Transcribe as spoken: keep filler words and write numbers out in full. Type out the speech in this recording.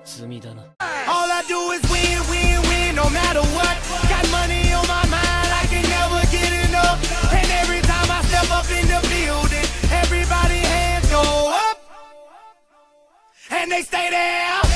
All I do is win, win, win, no matter what. Got money on my mind, I can never get enough. And every time I step up in the building, everybody hands go up, and they stay there.